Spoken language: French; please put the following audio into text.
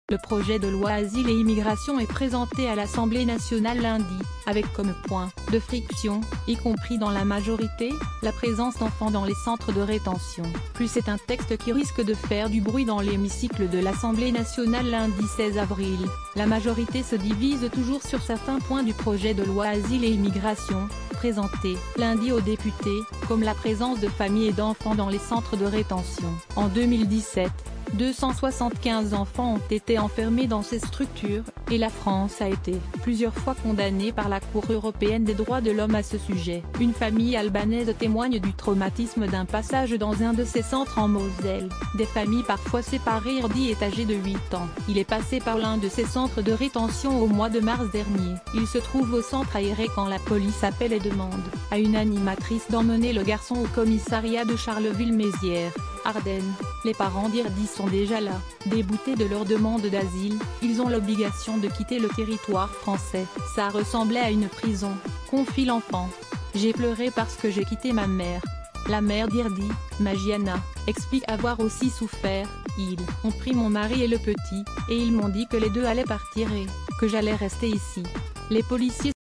Le projet de loi Asile et Immigration est présenté à l'Assemblée nationale lundi, avec comme point de friction, y compris dans la majorité, la présence d'enfants dans les centres de rétention. Plus c'est un texte qui risque de faire du bruit dans l'hémicycle de l'Assemblée nationale lundi 16 avril. La majorité se divise toujours sur certains points du projet de loi Asile et Immigration, présenté lundi aux députés, comme la présence de familles et d'enfants dans les centres de rétention. En 2017, 275 enfants ont été enfermés dans ces structures, et la France a été plusieurs fois condamnée par la Cour européenne des droits de l'homme à ce sujet. Une famille albanaise témoigne du traumatisme d'un passage dans un de ces centres en Moselle. Des familles parfois séparées. Erdi est âgé de 8 ans. Il est passé par l'un de ces centres de rétention au mois de mars dernier. Il se trouve au centre aéré quand la police appelle et demande à une animatrice d'emmener le garçon au commissariat de Charleville-Mézières, Ardennes. Les parents d'Erdi sont déjà là. Déboutés de leur demande d'asile, ils ont l'obligation de quitter le territoire français. Ça ressemblait à une prison, confie l'enfant. J'ai pleuré parce que j'ai quitté ma mère. La mère d'Erdi, Magiana, explique avoir aussi souffert. Ils ont pris mon mari et le petit, et ils m'ont dit que les deux allaient partir et que j'allais rester ici. Les policiers